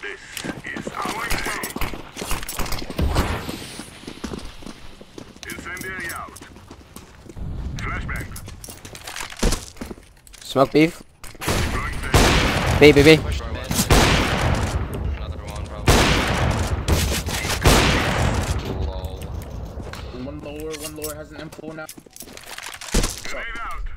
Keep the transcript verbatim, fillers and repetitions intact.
This is our day. Incendiary out. Flashbang. Smoke beef. B, B, B. Push mid. Another one, probably. Lol. One lower, one lower has an M four now. Grenade out.